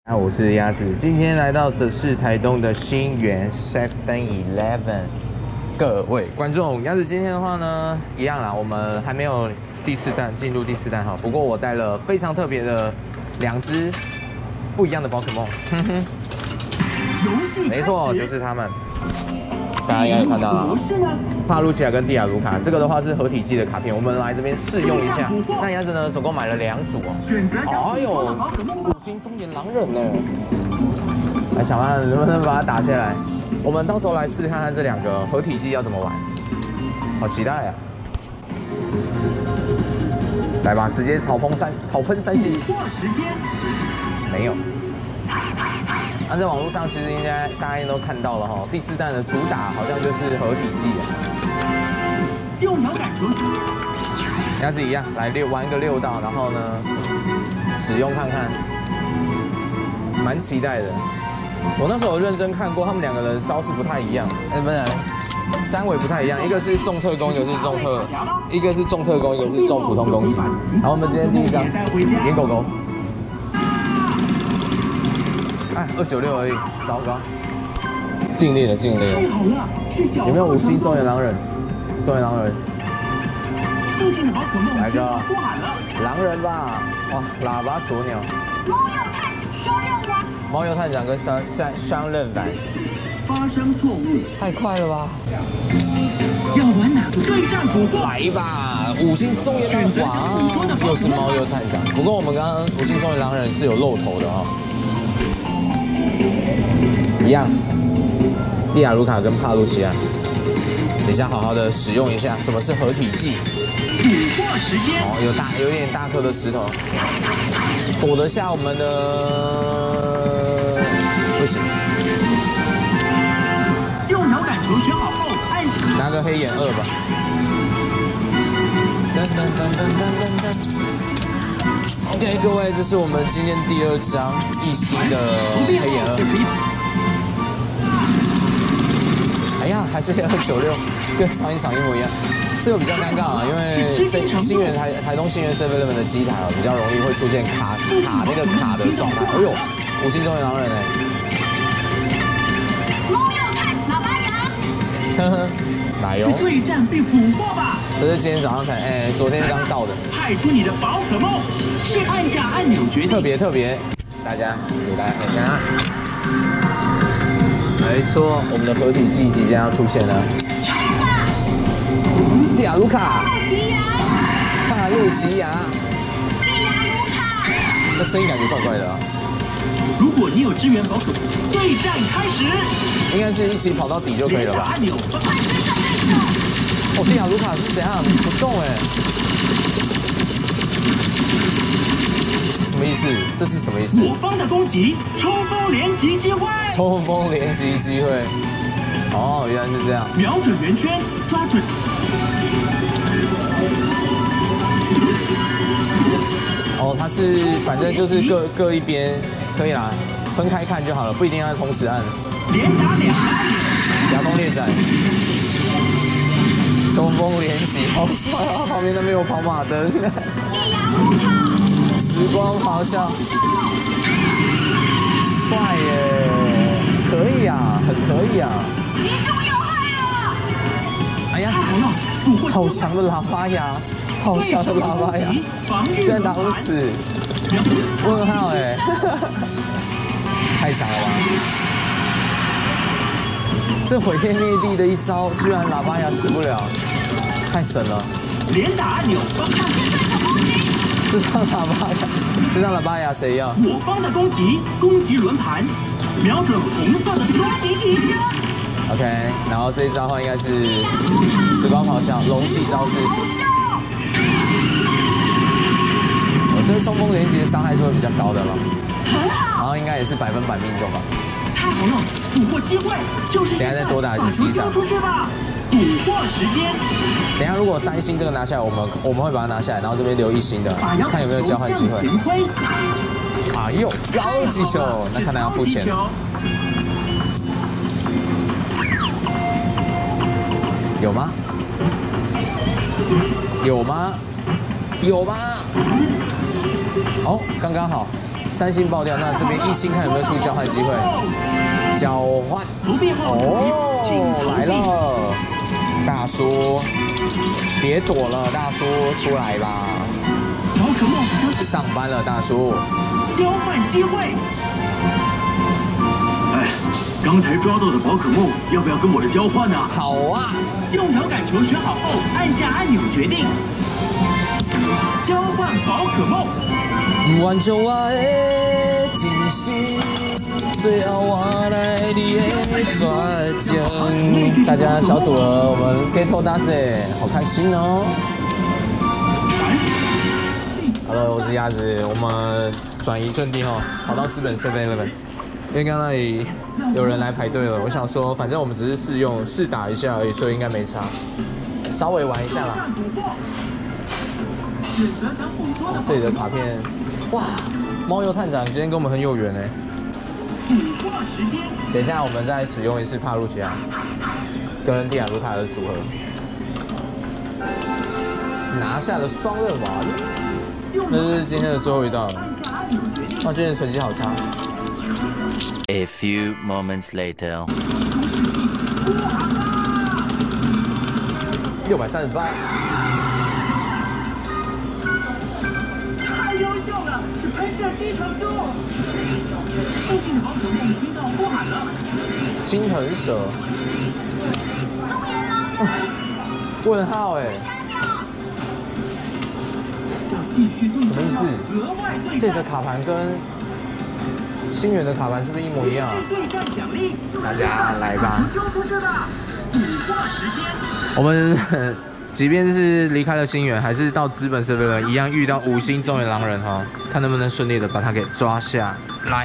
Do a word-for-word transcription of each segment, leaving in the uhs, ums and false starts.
那我是鸭子，今天来到的是台东的新源 Seven Eleven。各位观众，鸭子今天的话呢，一样啦，我们还没有第四弹进入第四弹哈。不过我带了非常特别的两只不一样的宝可梦，哼哼，没错，就是他们。大家应该有看到了，帕路奇亚跟蒂亚卢卡，这个的话是合体机的卡片，我们来这边试用一下。那鸭子呢，总共买了两组哦。哎呦，五星中年狼人呢！来想看能不能把它打下来。我们到时候来试看看这两个合体机要怎么玩，好期待啊！来吧，直接草喷三草喷三星。没有。那、啊、在网络上其实应该大家应该都看到了哈，第四弹的主打好像就是合体技啊。用摇杆球，鸭子一样来六玩一个六道，然后呢使用看看，蛮期待的。我那时候有认真看过，他们两个人招式不太一样，哎、欸，不是，三围不太一样，一个是重特攻，一个是重特，一个是重特攻，一个是重普通攻击。好，我们今天第一张野狗狗。哎，二九六而已，糟糕！尽力了，尽力了。有没有五星中原狼人？中原狼人，来个狼人吧！哇，喇叭啄鸟。猫鼬探长跟双双双刃版。发生错误，太快了吧！要玩哪个对战捕获？来吧，五星中原狼人，哇，又是猫鼬探长。不过我们刚刚五星中原狼人是有露头的哦。一样，蒂亚卢卡跟帕路奇亚，等一下好好的使用一下。什么是合体技？捕获时间。哦，有大有点大颗的石头，躲得下我们的，不行。用摇杆球选好后，按下。拿个黑眼二吧。噔噔噔噔噔噔噔。OK， 各位，这是我们今天第二张一星的黑眼二。哎呀，还是二九六，跟上一场一模一样。这个比较尴尬啊，因为这新源台台东新源 Seven Eleven 的机台哦，比较容易会出现卡卡那个卡的状态。哎呦，五星中原狼人哎。猫鼬探喇叭牙。呵呵，奶油。对战并捕获吧。这是今天早上才哎，昨天刚到的。派出你的宝可梦，是按下按钮决定。特别特别，大家给大家看一下。没错，我们的合体技即将要出现了。蒂亚卢卡，帕路奇亚，蒂亚卢卡，这声音感觉怪怪的啊。如果你有支援宝可梦，对战开始。应该是一起跑到底就可以了吧？哦，蒂亚卢卡是怎样不动哎？什么意思？这是什么意思？我方的攻击，冲锋连击机会。冲锋连击机会。哦，原来是这样。瞄准圆圈，抓准。哦，它是反正就是各各一边可以啦，分开看就好了，不一定要同时按。连打两按。牙弓猎斩。冲锋连击，好帅啊！旁边那边有跑马灯。时光咆哮，帅耶！可以啊，很可以啊。击中要害了！哎呀，好强的喇叭牙，好强的喇叭牙，居然打不死！问号哎，太强了吧！这毁天灭地的一招，居然喇叭牙死不了，太神了！连打按钮，这张喇叭牙，这张喇叭牙谁要？我方的攻击，攻击轮盘，瞄准红色的攻击提升。OK， 然后这一招的话应该是时光咆哮，龙系招式。我这个冲锋连击的伤害是会比较高的了，很好。然后应该也是百分百命中吧。太好了，捕获机会就是现在。等下再多打几七场。出去吧。捕获时间。等一下，如果三星这个拿下来，我们我们会把它拿下来，然后这边留一星的，看有没有交换机会。哎呦，高级球，那看来要付钱。有吗？有吗？有吗？哦，刚刚好。 三星爆掉，那这边一星看有没有出交换机会？交换哦，来了，大叔，别躲了，大叔出来吧。 宝可梦上班了，大叔。 交换机会。哎，刚才抓到的宝可梦要不要跟我的交换呢？ 好啊。 用摇杆球选好后，按下按钮决定。交换宝可梦。 完成我的真心。最后我来你的绝情。大家小赌了，我们 get 打姐，好开心哦。Hello， 我是鸭子，我们转移阵地哈，跑到资本 seven eleven， 因为刚刚那里有人来排队了，我想说，反正我们只是试用试打一下而已，所以应该没差，稍微玩一下啦。哦、这里的卡片，哇，猫油探长今天跟我们很有缘哎。等一下，我们再使用一次帕路奇亚跟蒂亚卢卡的组合，拿下了双刃丸。这是今天的最后一道了。哇，今天成绩好差。 A few moments later， 六百三十八。 太优秀了，是喷射机程度。附近的宝可梦听到呼喊了。 青藤蛇。问号哎。什么意思？这里的卡盘跟星源的卡盘是不是一模一样啊？大家来吧。我们即便是离开了星源，还是到资本这边一样遇到五星中原狼人哈，看能不能顺利的把他给抓下来。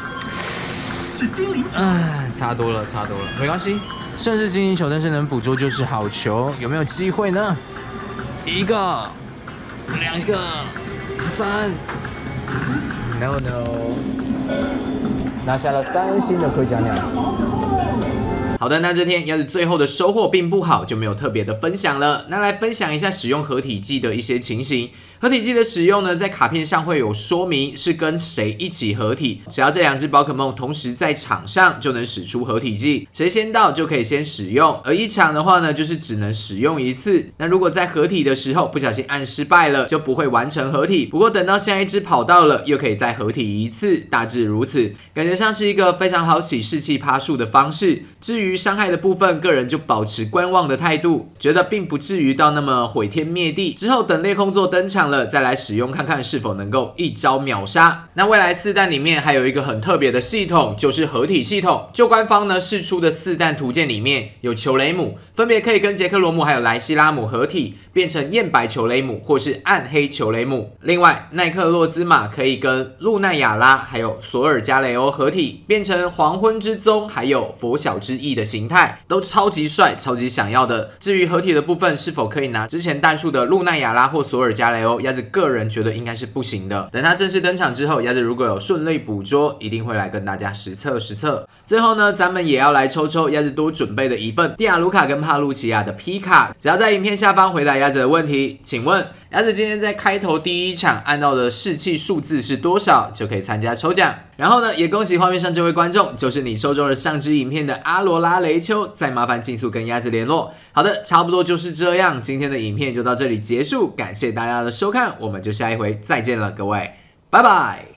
唉，差多了，差多了，没关系。算是精灵球，但是能捕捉就是好球，有没有机会呢？一个。两个，三 ，no no， 拿下了三星的盔甲鸟。好的，那这天鸭子最后的收获并不好，就没有特别的分享了。那来分享一下使用合体技的一些情形。合体技的使用呢，在卡片上会有说明是跟谁一起合体，只要这两只宝可梦同时在场上，就能使出合体技，谁先到就可以先使用。而一场的话呢，就是只能使用一次。那如果在合体的时候不小心按失败了，就不会完成合体。不过等到下一只跑到了，又可以再合体一次，大致如此。感觉上是一个非常好洗士气趴数的方式。至于伤害的部分，个人就保持观望的态度，觉得并不至于到那么毁天灭地。之后等裂空座登场了，再来使用看看是否能够一招秒杀。那未来四弹里面还有一个很特别的系统，就是合体系统。就官方呢释出的四弹图鉴里面有球雷姆，分别可以跟杰克罗姆还有莱西拉姆合体，变成焰白球雷姆或是暗黑球雷姆。另外奈克洛兹玛可以跟露奈亚拉还有索尔加雷欧合体，变成黄昏之宗还有佛晓之翼的形态，都超级帅，超级想要的。至于合体的部分是否可以拿之前弹出的露奈亚拉或索尔加雷欧，鸭子个人觉得应该是不行的。等它正式登场之后，鸭子如果有顺利捕捉，一定会来跟大家实测实测。最后呢，咱们也要来抽抽鸭子多准备的一份蒂亚卢卡跟帕路奇亚的皮卡，只要在影片下方回答鸭子的问题，请问鸭子今天在开头第一场按到的士气数字是多少，就可以参加抽奖。然后呢，也恭喜画面上这位观众，就是你抽中了上支影片的阿罗拉雷丘，再麻烦尽速跟鸭子联络。好的，差不多就是这样，今天的影片就到这里结束，感谢大家的收看，我们就下一回再见了，各位，拜拜。